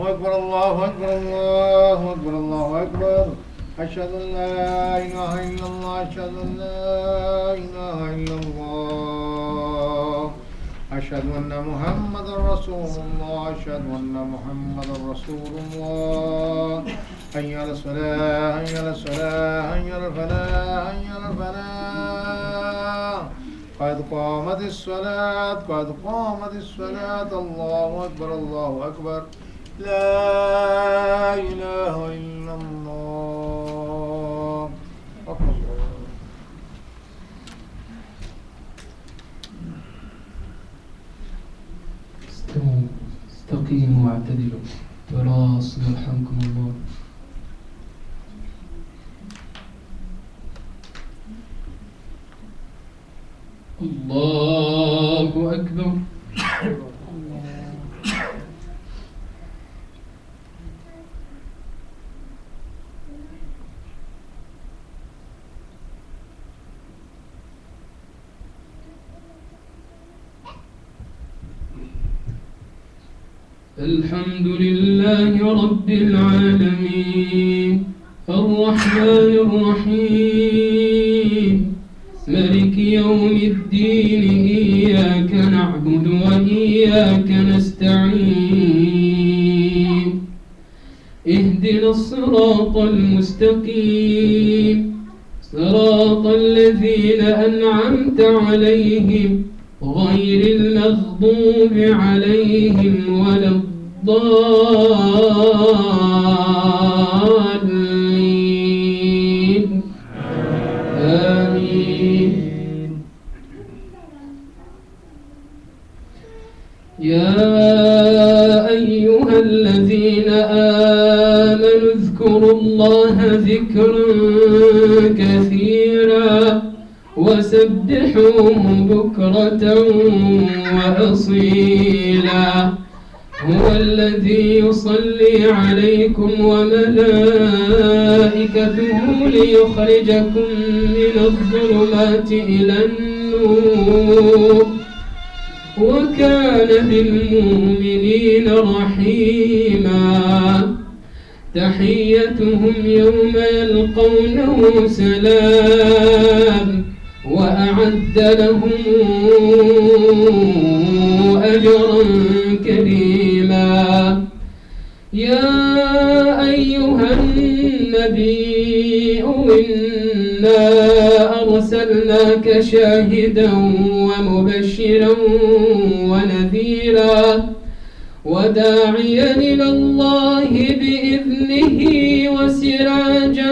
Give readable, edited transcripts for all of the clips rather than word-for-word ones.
أكبر الله أكبر الله أكبر الله أكبر أشهد أن لا إله إلا الله أشهد أن لا إله إلا الله أشهد أن محمدا رسول الله أشهد أن محمدا رسول الله حي على الصلاة حي على الصلاة حي على الفلاح حي على الفلاح قد قامت الصلاة قد قامت الصلاة الله أكبر الله أكبر لا إله إلا الله استقيموا واعتدلوا تراصوا يرحمكم الله. الله أكبر. الحمد لله رب العالمين الرحمن الرحيم مالك يوم الدين إياك نعبد وإياك نستعين اهدنا الصراط المستقيم صراط الذين أنعمت عليهم غير المغضوب عليهم ولا الضالين آمين. يا أيها الذين آمنوا اذكروا الله ذكرا كثيرا وسبحوه بكرة وأصيلا هو الذي يصلي عليكم وملائكته ليخرجكم من الظلمات إلى النور وكان بالمؤمنين رحيما تحيتهم يوم يلقونه سلام وأعد لهم أجرا كريما. يا أيها النبي إنا أرسلناك شاهدا ومبشرا ونذيرا وداعيا إلى الله بإذنه وسراجا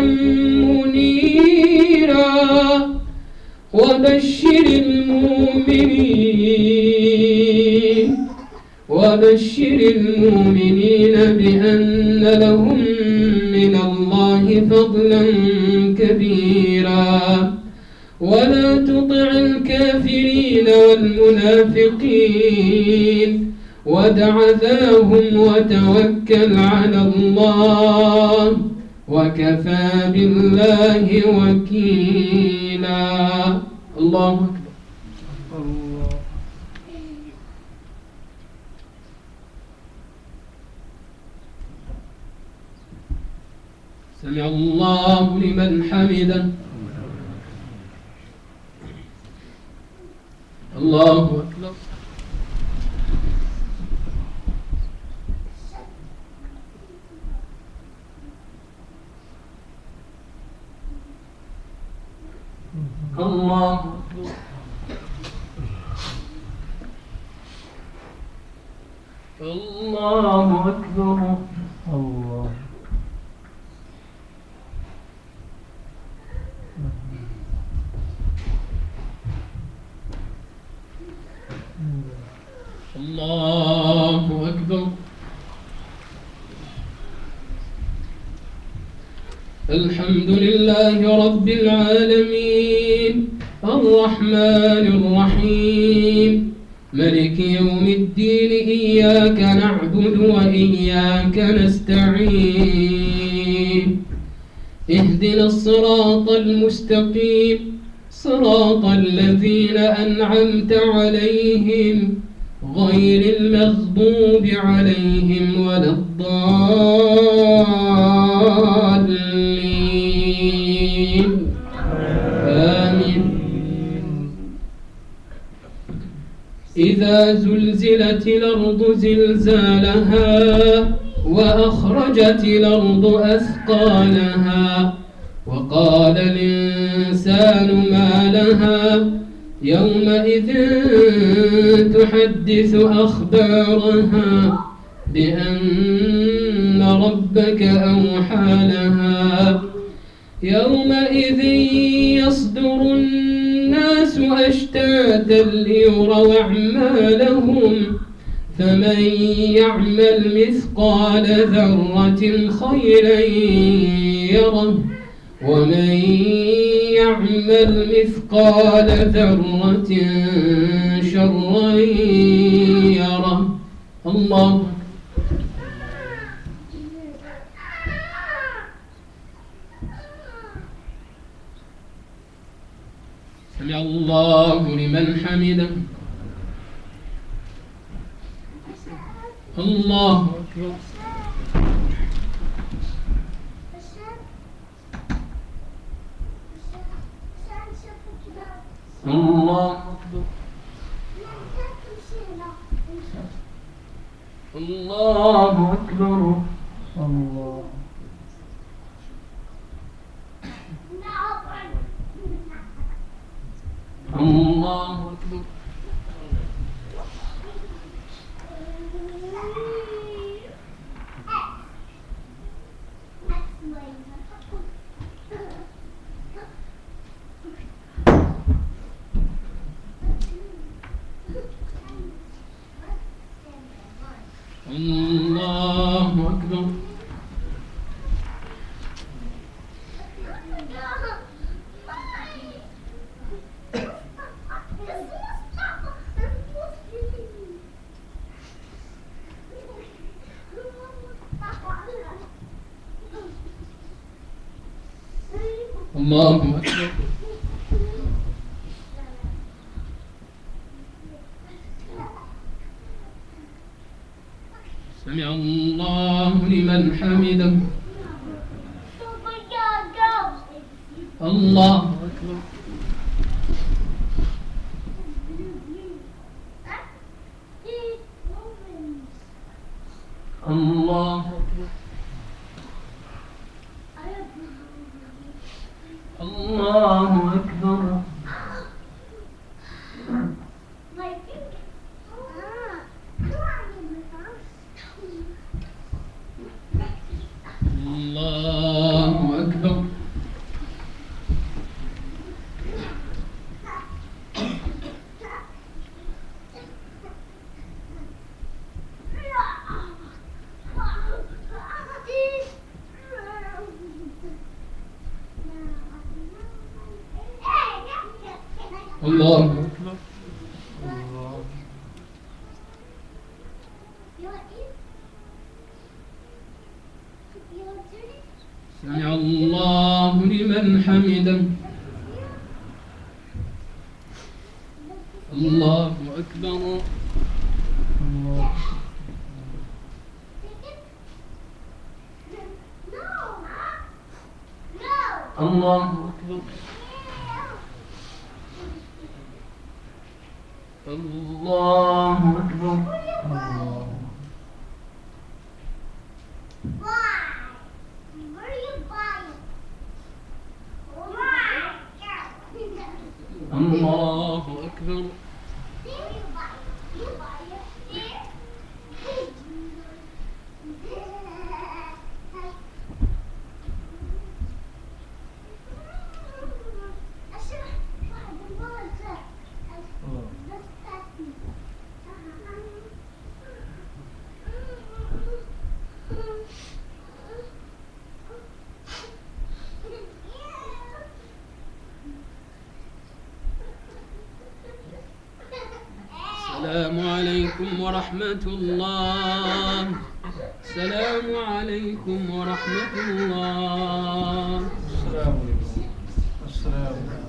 منيرا وبشر المؤمنين بأن لهم من الله فضلا كبيرا ولا تطع الكافرين والمنافقين ودع ذاهم وتوكل على الله وكفى بالله وكيلا. الله أكبر. سمع الله لمن حمده. الله أكبر. الله الله أكبر. الله الله أكبر. الحمد لله رب العالمين الرحمن الرحيم مالك يوم الدين إياك نعبد وإياك نستعين اهدنا الصراط المستقيم صراط الذين أنعمت عليهم غير المغضوب عليهم ولا الضالين آمين. إذا زلزلت الأرض زلزالها وأخرجت الأرض أثقالها وقال الإنسان ما لها يومئذ تحدث أخبارها بأن ربك أوحى لها يومئذ يصدر الناس أشتاتا ليروا أعمالهم فمن يعمل مثقال ذرة خيرا يره ومن يعمل مثقال ذرة شرا يره. الله سمع الله لمن حمده. الله أكبر. الله أكبر. الله أكبر. الله الله أكبر. الله أكبر. الله أكبر. سمع الله لمن حمده. الله أكبر. الله أكبر. الله أكبر. الله أكبر. الله أكبر. سمع الله لمن حمده. الله أكبر. الله أكبر. الله أكبر. الله أكبر. السلام عليكم ورحمة الله. السلام عليكم ورحمة الله. السلام عليكم. السلام عليكم.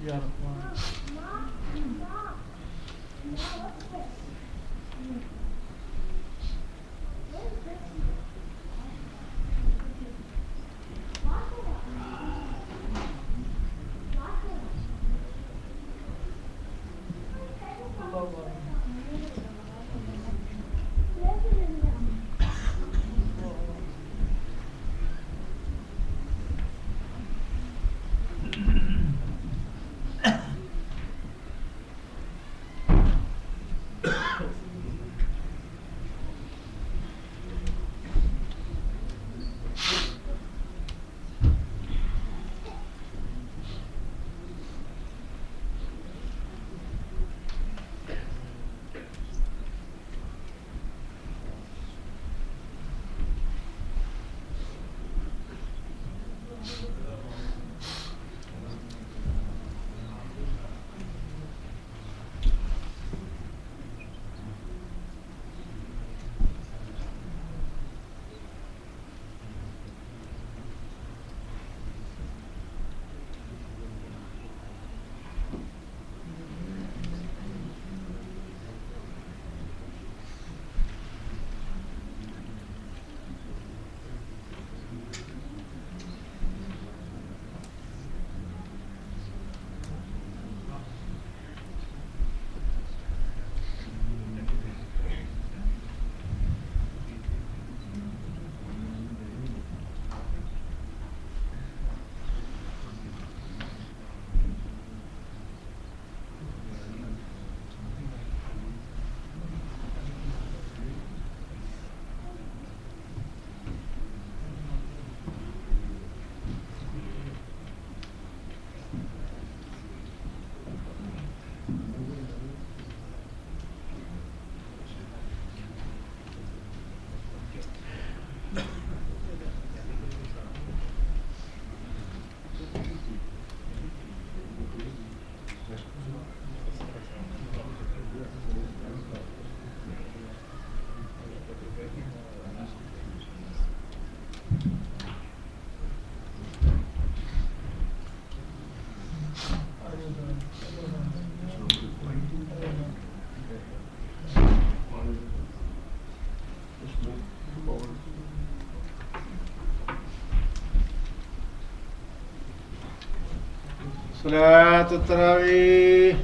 صلاة التراويح.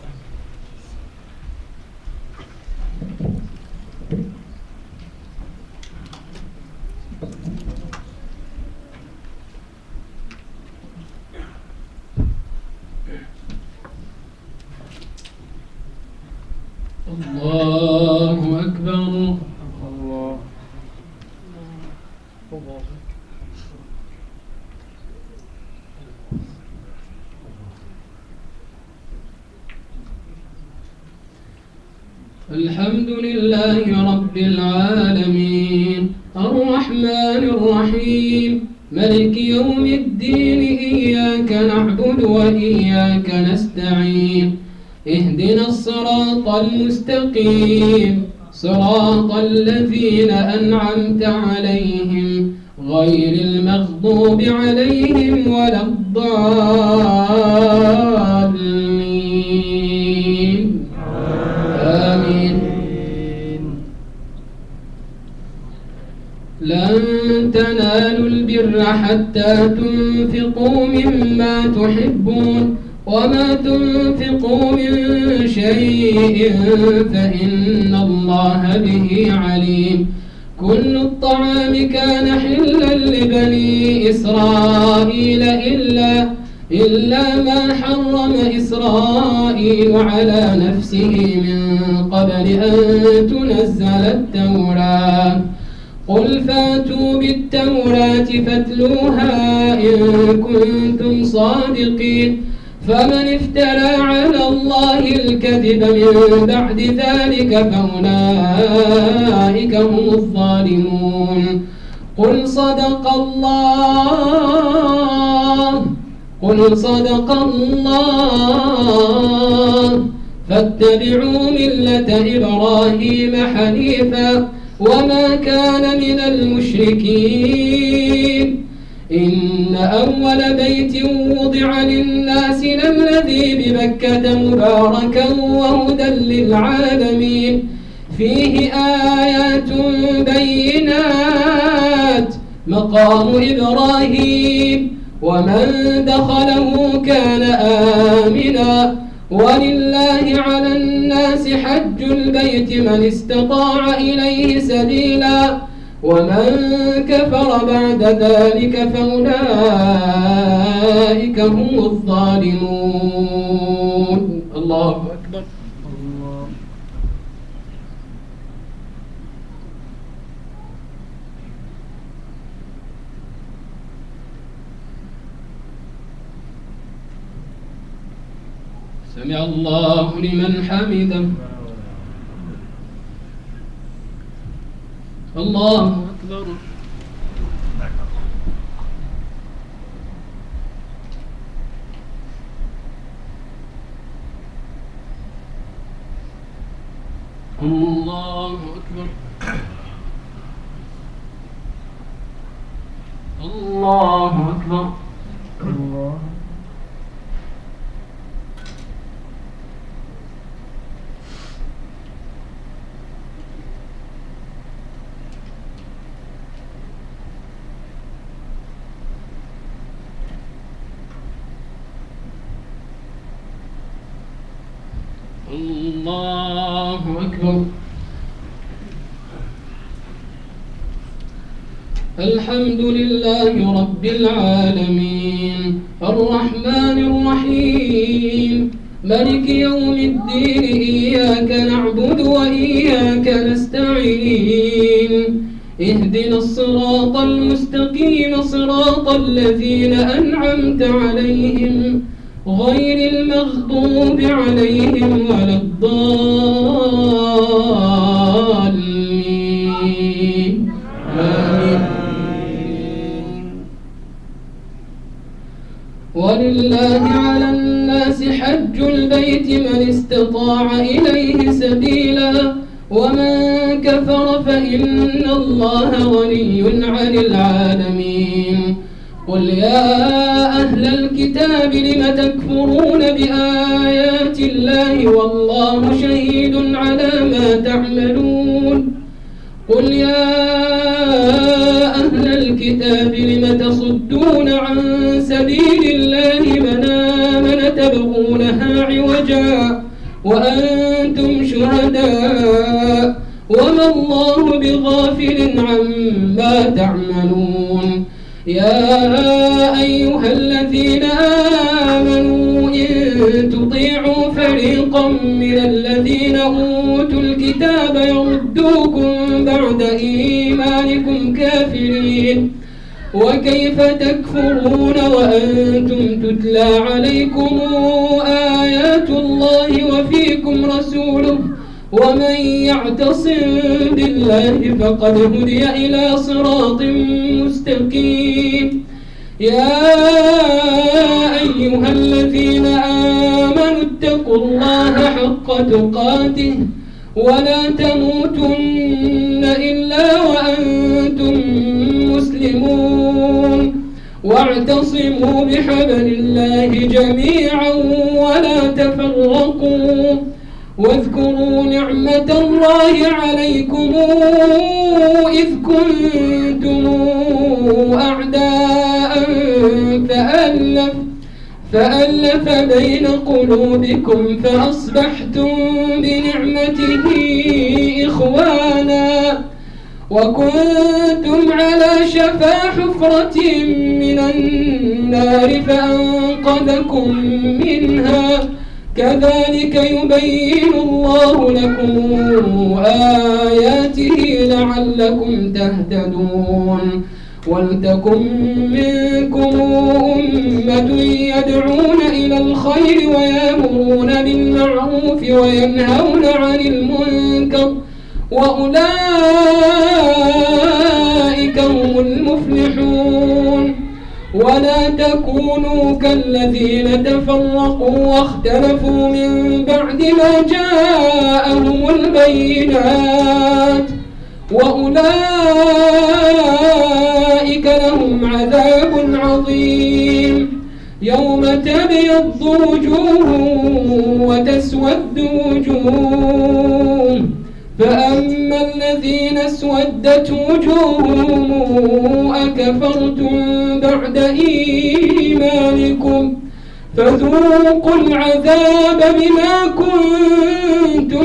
الله أكبر. الله. الحمد لله رب العالمين الرحمن الرحيم ملك يوم الدين إياك نعبد وإياك نستعين اهدنا الصراط المستقيم صراط الذين أنعمت عليهم غير المغضوب عليهم ولا الضالين آمين. لن تنالوا البر حتى تنفقوا مما تحبون وما تنفقوا من شيء فإن الله به عليم. كل الطعام كان حلا لبني إسرائيل إلا ما حرم إسرائيل على نفسه من قبل أن تنزل التوراة. قل فاتوا بالتوراة فاتلوها إن كنتم صادقين. فمن افترى على الله الكذب من بعد ذلك فأولئك هم الظالمون. قل صدق الله فاتبعوا ملة إبراهيم حنيفا وما كان من المشركين إن أول بيت وضع للناس للذي ببكة مباركا وهدى للعالمين فيه آيات بينات مقام إبراهيم ومن دخله كان آمنا ولله على الناس حج البيت من استطاع إليه سبيلا ومن كفر بعد ذلك فأولئك هم الظالمون. الله أكبر. سمع الله لمن حمده. الله أكبر. الله أكبر. الله أكبر. الله الله أكبر. الحمد لله رب العالمين الرحمن الرحيم ملك يوم الدين إياك نعبد وإياك نستعين اهدنا الصراط المستقيم صراط الذين أنعمت عليهم غير المغضوب عليهم ولا الضالين آمين. ولله على الناس حج البيت من استطاع إليه سبيلا ومن كفر فإن الله غني عن العالمين. قل يا أهل الكتاب لم تكفرون بآيات الله والله شهيد على ما تعملون. قل يا أهل الكتاب لم تصدون عن سبيل الله من آمن تبغونها عوجا وأنتم شهداء وما الله بغافل عما تعملون. يا أيها الذين آمنوا إن تطيعوا فريقا من الذين أوتوا الكتاب يردوكم بعد إيمانكم كافرين وكيف تكفرون وأنتم تتلى عليكم آيات الله وفيكم رسوله ومن يعتصم بالله فقد هدي إلى صراط مستقيم. يا أيها الذين آمنوا اتقوا الله حق تقاته ولا تموتن إلا وأنتم مسلمون واعتصموا بحبل الله جميعا ولا تفرقوا واذكروا نعمة الله عليكم إذ كنتم أعداء فألف بين قلوبكم فأصبحتم بنعمته إخوانا وكنتم على شفا حفرة من النار فأنقذكم منها كذلك يبين الله لكم آياته لعلكم تهتدون. ولتكن منكم أمة يدعون إلى الخير ويأمرون بالمعروف وينهون عن المنكر وأولئك هم المفلحون. ولا تكونوا كالذين تفرقوا واختلفوا من بعد ما جاءهم البينات وأولئك لهم عذاب عظيم يوم تبيض وجوه وتسود وجوه فأما الذين اسودت وجوههم أكفرتم بعد إيمانكم فذوقوا العذاب بما كنتم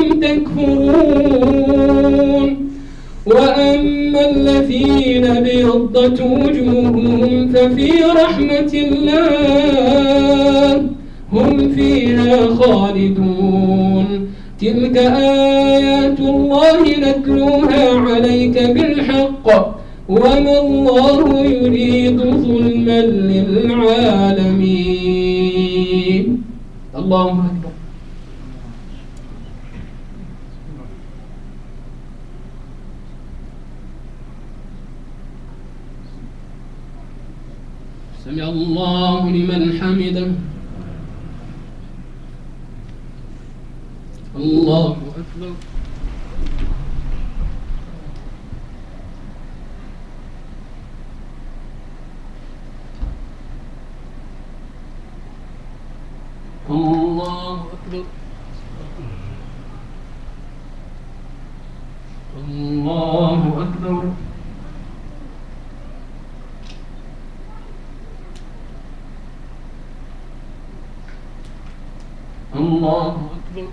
تكفرون وأما الذين ابيضت وجوههم ففي رحمة الله هم فيها خالدون تلك آيات الله نتلوها عليك بالحق وما الله يريد ظلما للعالمين. الله أكبر. سمع الله لمن حمده. الله أكبر. الله أكبر. الله أكبر. الله أكبر.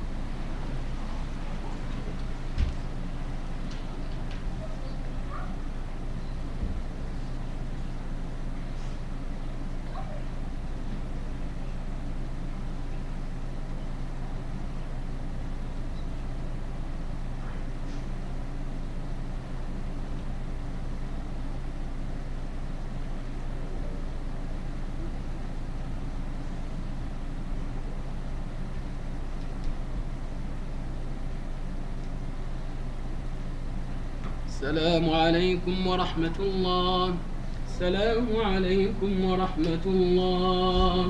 السلام عليكم ورحمة الله. السلام عليكم ورحمة الله.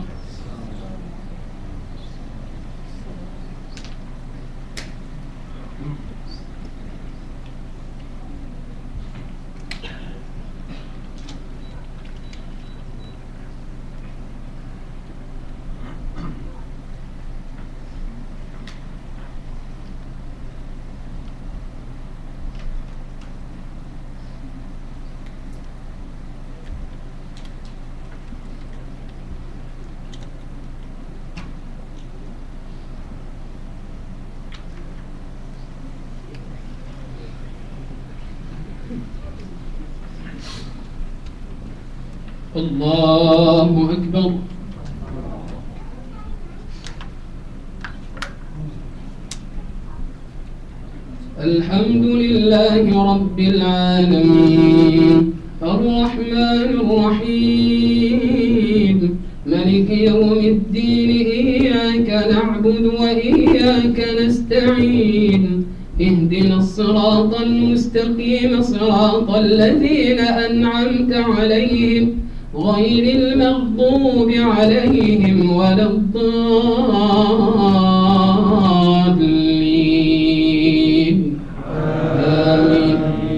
الله أكبر. الحمد لله رب العالمين الرحمن الرحيم ملك يوم الدين إياك نعبد وإياك نستعين اهدنا الصراط المستقيم صراط الذين أنعمت عليهم غير المغضوب عليهم ولا الضالين آمين.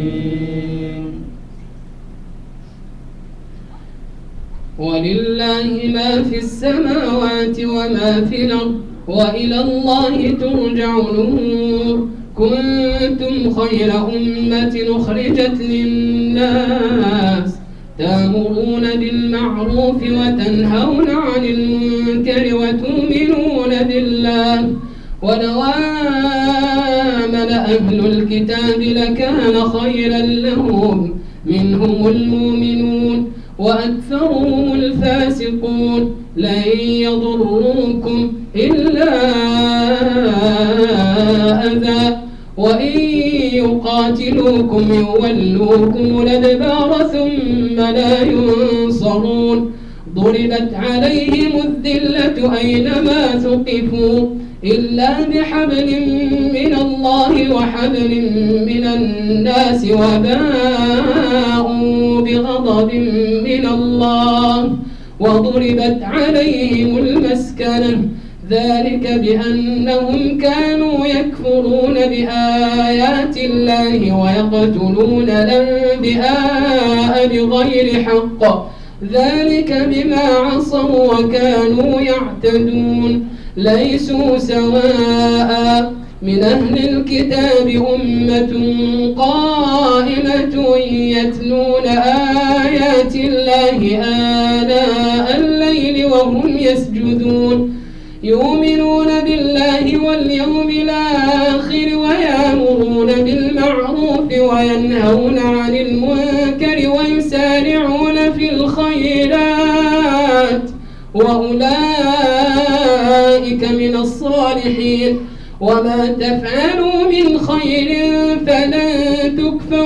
ولله ما في السماوات وما في الأرض وإلى الله ترجع الأمور كنتم خير أمة أخرجت للناس تأمرون بالمعروف وتنهون عن المنكر وتؤمنون بالله ولو آمن أهل الكتاب لكان خيرا لهم منهم المؤمنون وأكثرهم الفاسقون لن يضروكم إلا أذى وإن يقاتلوكم يولوكم الأدبار ثم لا ينصرون ضربت عليهم الذلة أينما ثقفوا إلا بحبل من الله وحبل من الناس وباءوا بغضب من الله وضربت عليهم المسكنة ذلك بأنهم كانوا يكفرون بآيات الله ويقتلون الأنبياء بغير حق ذلك بما عصوا وكانوا يعتدون ليسوا سواء من أهل الكتاب أمة قائمة يتلون آيات الله آناء الليل وهم يسجدون يؤمنون بالله واليوم الآخر ويأمرون بالمعروف وينهون عن المنكر ويسارعون في الخيرات وأولئك من الصالحين وما تفعلوا من خير فلن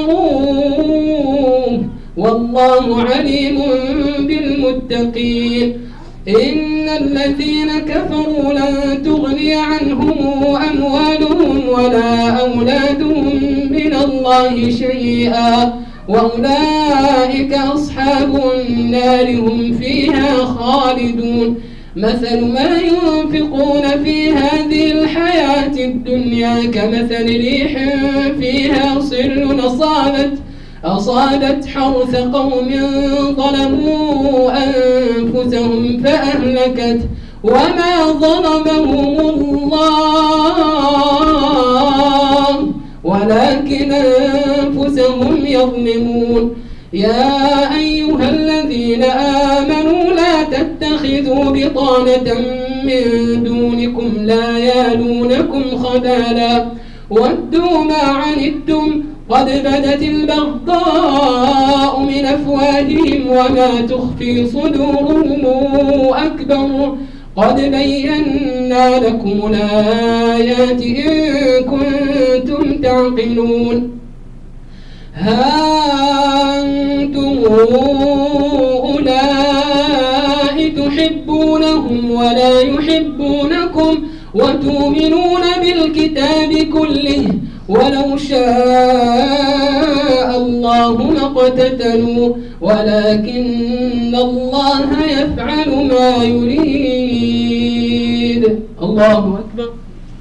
تكفروه والله عليم بالمتقين إن الذين كفروا لن تغني عنهم أموالهم ولا أولادهم من الله شيئا وأولئك أصحاب النار هم فيها خالدون مثل ما ينفقون في هذه الحياة الدنيا كمثل ريح فيها صر أصابت حرث قوم ظلموا أنفسهم فأهلكت وما ظلمهم الله ولكن أنفسهم يظلمون يا أيها الذين آمنوا لا تتخذوا بطانة من دونكم لا يالونكم خبالا ودوا ما عنتم قد بدت البغضاء من أفواههم وما تخفي صدورهم أكبر قد بينا لكم الآيات إن كنتم تعقلون ها أنتم أولئك تحبونهم ولا يحبونكم وتؤمنون بالكتاب كله ولو شاء الله ما اقتتلوا ولكن الله يفعل ما يريد. الله أكبر.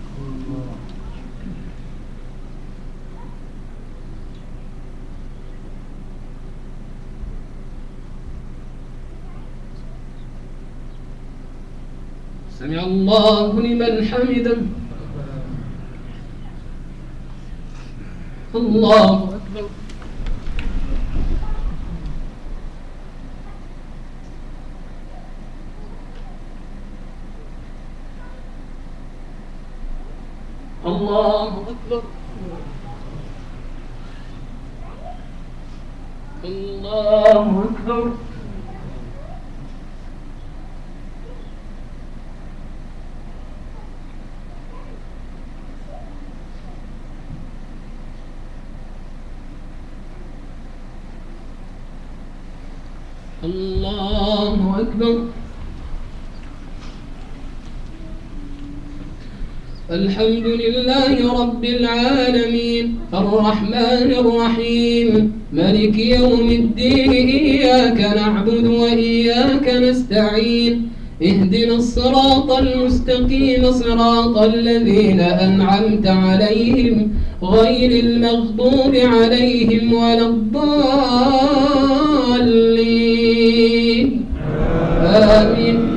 سمع الله لمن حمده. الله أكبر. الله أكبر. الله أكبر. الله أكبر. الحمد لله رب العالمين الرحمن الرحيم ملك يوم الدين إياك نعبد وإياك نستعين اهدنا الصراط المستقيم صراط الذين أنعمت عليهم غير المغضوب عليهم ولا الضالين آمين.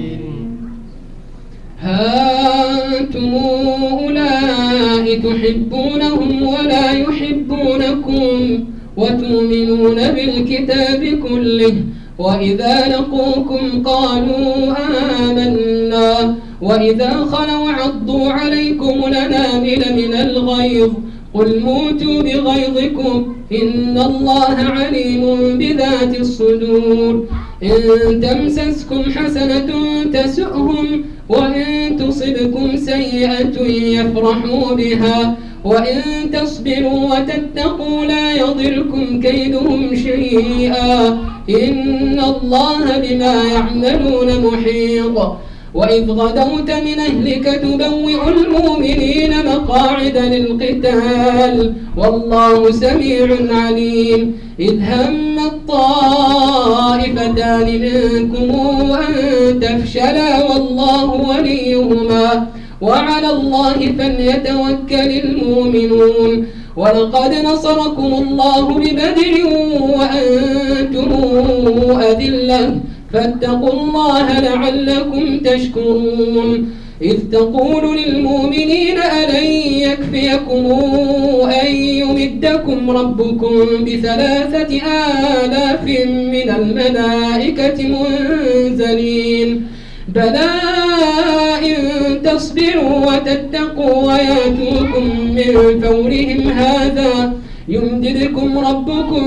ها أنتم أولئك تحبونهم ولا يحبونكم وتؤمنون بالكتاب كله وإذا لقوكم قالوا آمنا وإذا خلوا عضوا عليكم الأنامل من الغيظ قل موتوا بغيظكم إن الله عليم بذات الصدور إن تمسسكم حسنة تسؤهم وإن تصبكم سيئة يفرحوا بها وإن تصبروا وتتقوا لا يضركم كيدهم شيئا إن الله بما يعملون محيط وإذ غدوت من أهلك تبوئ المؤمنين مقاعد للقتال والله سميع عليم إذ هم الطائفتان منكم أن تفشلا والله وليهما وعلى الله فليتوكل المؤمنون ولقد نصركم الله ببدر وأنتم أذلة فاتقوا الله لعلكم تشكرون إذ تقول للمؤمنين ألن يكفيكم أن يمدكم ربكم ب3,000 من الملائكة منزلين بلى إن تصبروا وتتقوا وياتوكم من فورهم هذا يمددكم ربكم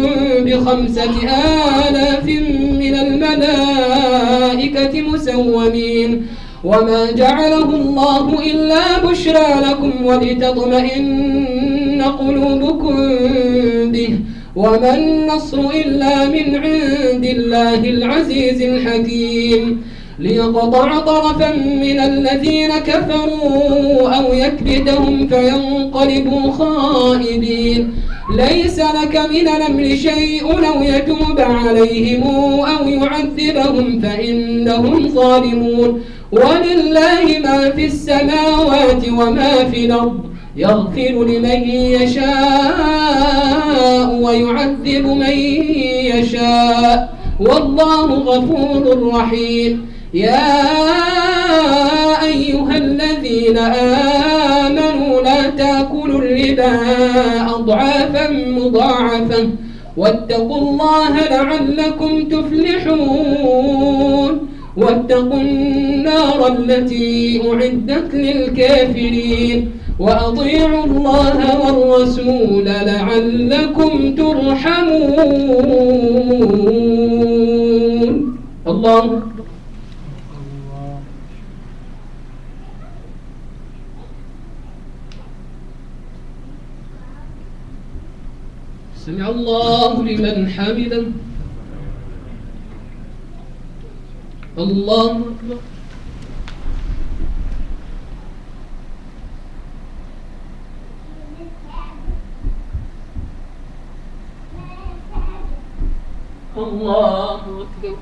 ب5,000 من الملائكة مسومين وما جعله الله إلا بشرى لكم ولتطمئن قلوبكم به وما النصر إلا من عند الله العزيز الحكيم ليقطع طرفا من الذين كفروا أو يكبتهم فينقلبوا خائبين ليس لك من الأمر شيء أو يتوب عليهم أو يعذبهم فإنهم ظالمون ولله ما في السماوات وما في الأرض يغفر لمن يشاء ويعذب من يشاء والله غفور رحيم يا أيها الذين آمنوا لا تأكلوا الربا أضعافا مضاعفة واتقوا الله لعلكم تفلحون واتقوا النار التي أعدت للكافرين وأطيعوا الله والرسول لعلكم ترحمون الله سمع الله لمن حمده الله أكبر الله أكبر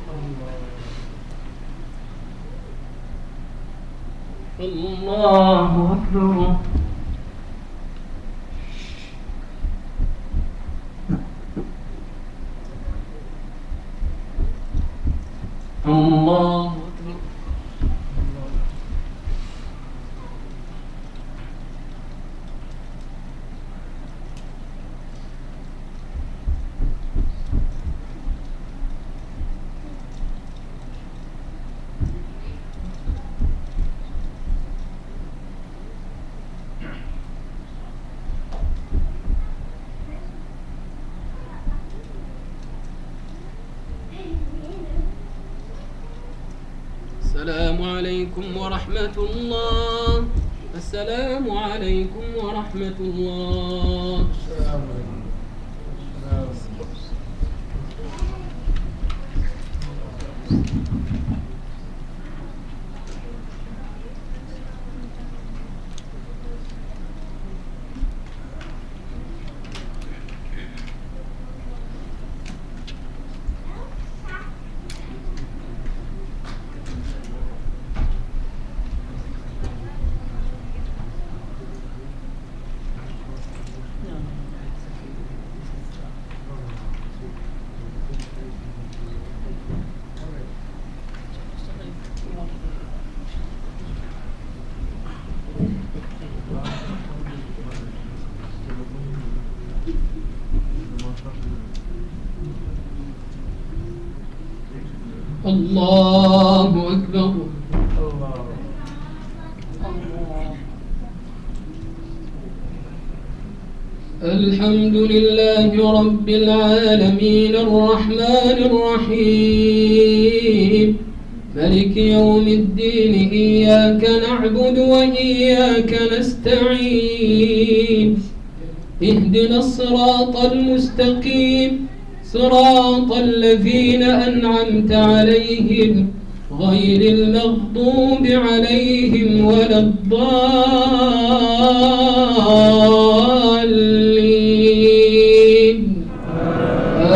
الله أكبر الله أكبر السلام عليكم ورحمة الله السلام عليكم ورحمة الله الله أكبر الحمد لله رب العالمين الرحمن الرحيم ملك يوم الدين إياك نعبد وإياك نستعين اهدنا الصراط المستقيم صراط الذين أنعمت عليهم غير المغضوب عليهم ولا الضالين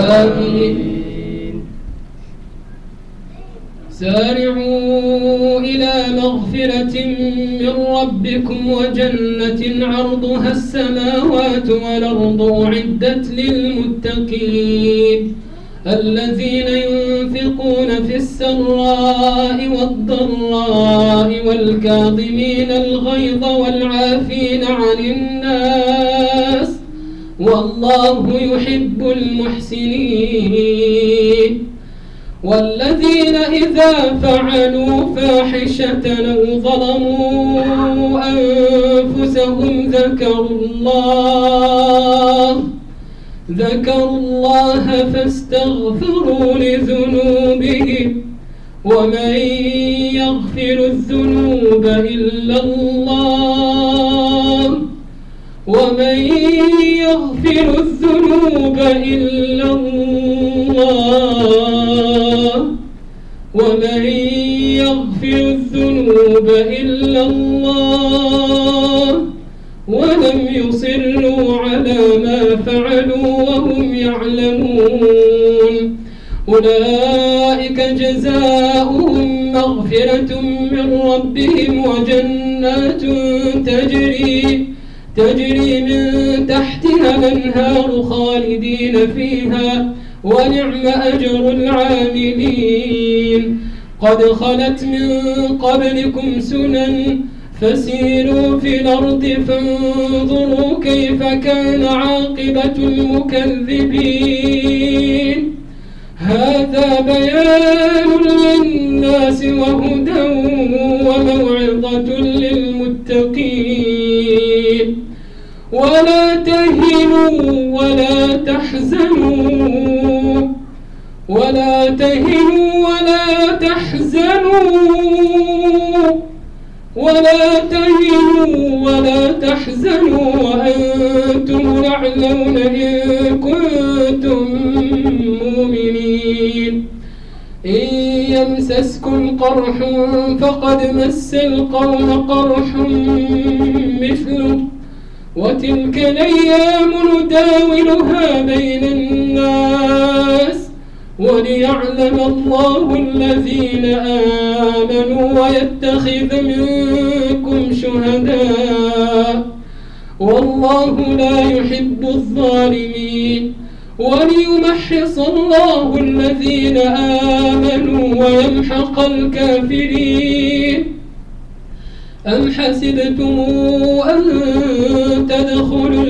آمين سارعوا إلى إلى مغفرة من ربكم وجنة عرضها السماوات والأرض أعدت للمتقين الذين ينفقون في السراء والضراء والكاظمين الغيظ والعافين عن الناس والله يحب المحسنين والذين إذا فعلوا فاحشة أو ظلموا أنفسهم ذكروا الله فاستغفروا لذنوبهم ومن يغفر الذنوب إلا الله ولم يصروا على ما فعلوا وهم يعلمون أولئك جزاؤهم مغفرة من ربهم وجنات تجري من تحتها الأنهار خالدين فيها ونعم أجر العاملين قد خلت من قبلكم سنن فسيروا في الأرض فانظروا كيف كان عاقبة المكذبين هذا بيان للناس وهدى وموعظة للمتقين ولا تهنوا ولا تحزنوا وأنتم الأعلون إن كنتم مؤمنين إن يمسسكم قرح فقد مس القوم قرح مثله وتلك الأيام نداولها بين الناس وليعلم الله الذين آمنوا ويتخذ منكم شهداء والله لا يحب الظالمين وليمحص الله الذين آمنوا ويمحق الكافرين أم حسبتم أن تدخلوا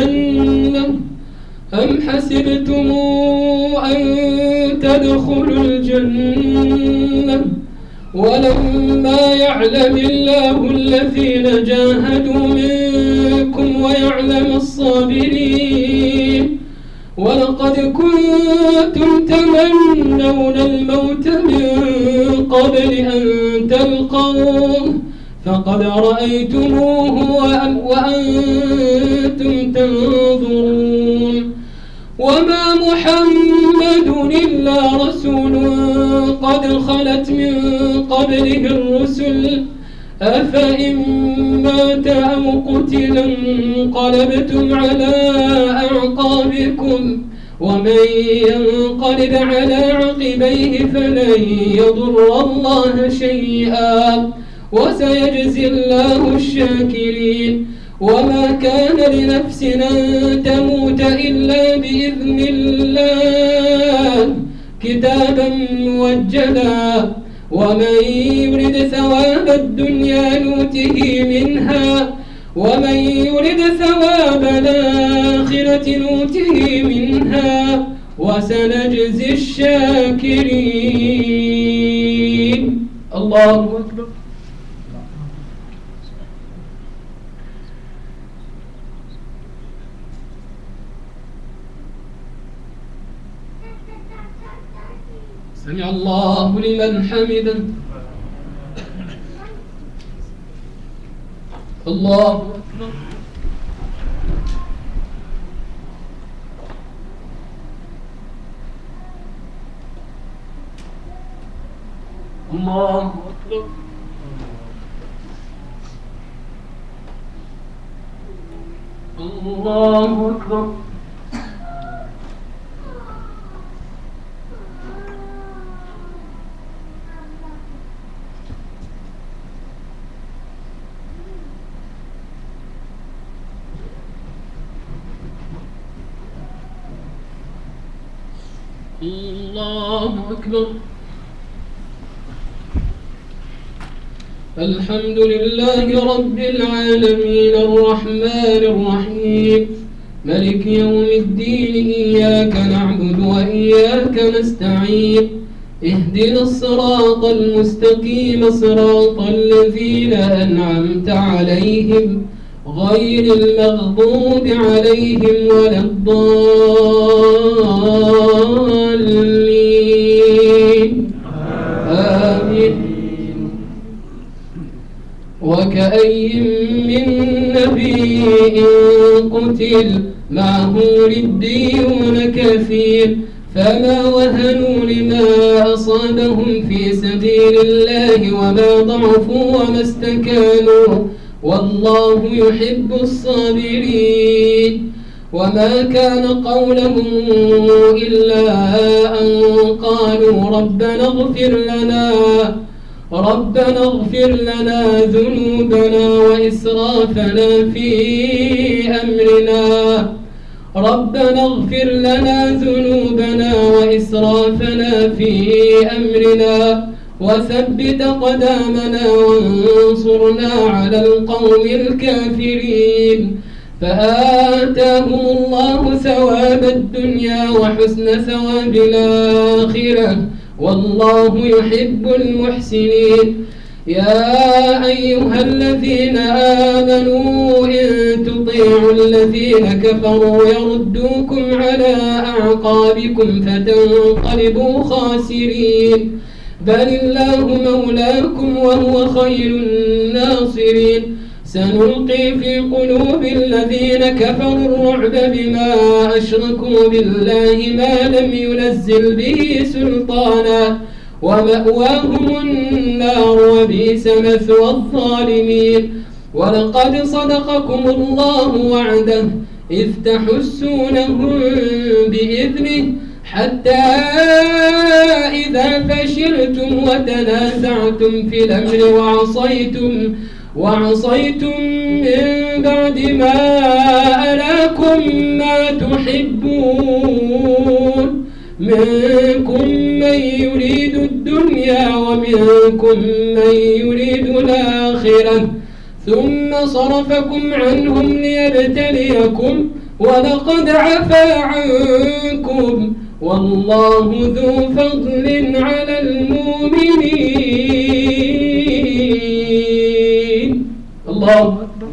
الجنة ولما يعلم الله الذين جاهدوا منكم ويعلم الصابرين ولقد كنتم تمنون الموت من قبل أن تلقوه فقد رأيتموه وأنتم تنظرون وما محمد إلا رسول قد خلت من قبله الرسل أفإن مات أو قتل انقلبتم على أعقابكم ومن ينقلب على عقبيه فلن يضر الله شيئا وسيجزي الله الشاكرين وما كان لنفس أن تموت إلا بإذن الله كتابا موجلا ومن يرد ثواب الدنيا نوته منها ومن يرد ثواب الآخرة نوته منها وسنجزي الشاكرين. الله أكبر. سمع الله لمن حمده. الله أكبر. الله أكبر. الله أكبر. الله أكبر. الحمد لله رب العالمين الرحمن الرحيم ملك يوم الدين إياك نعبد وإياك نستعين اهدنا الصراط المستقيم صراط الذين أنعمت عليهم غير المغضوب عليهم ولا الضالين آمين. وكأي من نبي قتل معه ربيون كثير فما وهنوا لما أصابهم في سبيل الله وما ضعفوا وما استكانوا والله يحب الصابرين. وما كان قولهم إلا أن قالوا ربنا اغفر لنا ذنوبنا وإسرافنا في أمرنا وثبت قدامنا وانصرنا على القوم الكافرين. فآتاهم الله ثواب الدنيا وحسن ثواب الآخرة والله يحب المحسنين. يا أيها الذين آمنوا إن تطيعوا الذين كفروا يردوكم على أعقابكم فتنقلبوا خاسرين بل الله مولاكم وهو خير الناصرين. سنلقي في قلوب الذين كفروا الرعب بما أشركوا بالله ما لم ينزل به سلطانا ومأواهم النار وبئس مثوى الظالمين. ولقد صدقكم الله وعده إذ تحسونهم بإذنه حتى إذا فشلتم وتنازعتم في الأمر وعصيتم من بعد ما أراكم ما تحبون منكم من يريد الدنيا ومنكم من يريد الآخرة ثم صرفكم عنهم ليبتليكم ولقد عفا عنكم والله ذو فضل على المؤمنين. الله أكبر.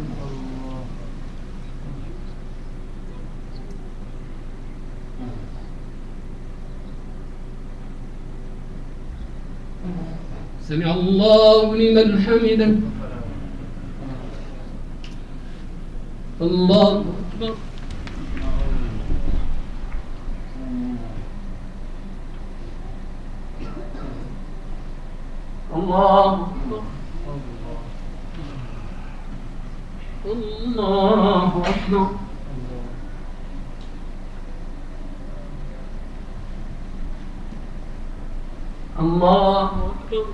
سمع الله لمن حمده. الله أكبر. الله أكبر. الله أكبر. الله أكبر.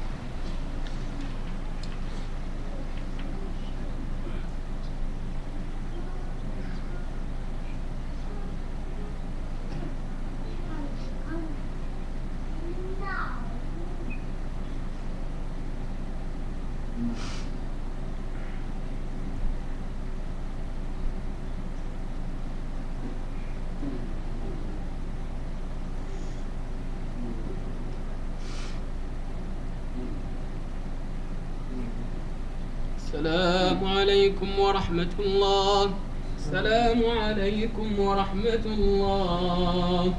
السلام عليكم ورحمة الله. السلام عليكم ورحمة الله.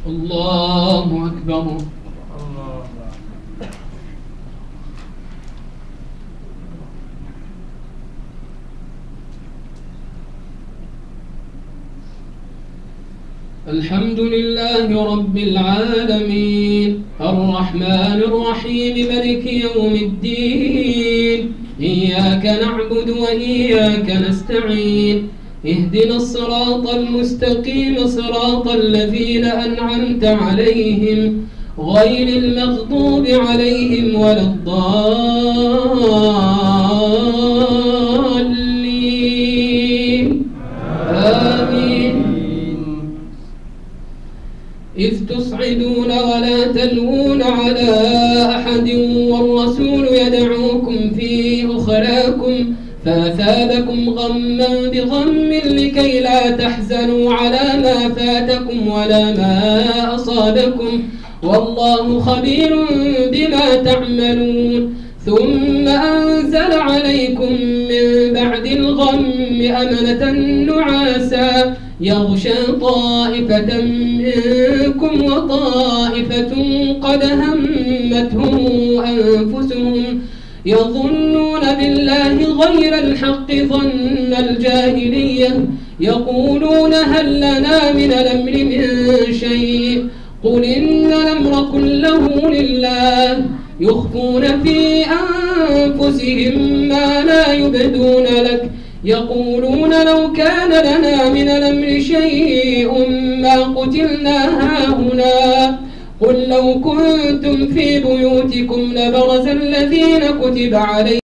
الله أكبر. الحمد لله رب العالمين الرحمن الرحيم مالك يوم الدين إياك نعبد وإياك نستعين اهدنا الصراط المستقيم صراط الذين أنعمت عليهم غير المغضوب عليهم ولا الضالين آمين. إذ تصعدون ولا تلوون على أحد والرسول يدعوكم في أخراكم فأثابكم غما بغم لكي لا تحزنوا على ما فاتكم ولا ما أصابكم والله خبير بما تعملون. ثم أنزل عليكم من بعد الغم أمنة نعاسا يغشى طائفة منكم وطائفة قد همتهم أنفسهم يظنون بالله غير الحق ظن الجاهلية يقولون هل لنا من الأمر من شيء قل إن الأمر كله لله يخفون في أنفسهم ما لا يبدون لك يقولون لو كان لنا من الأمر شيء ما قتلنا هاهنا قل لو كنتم في بيوتكم لبرز الذين كتب عليهم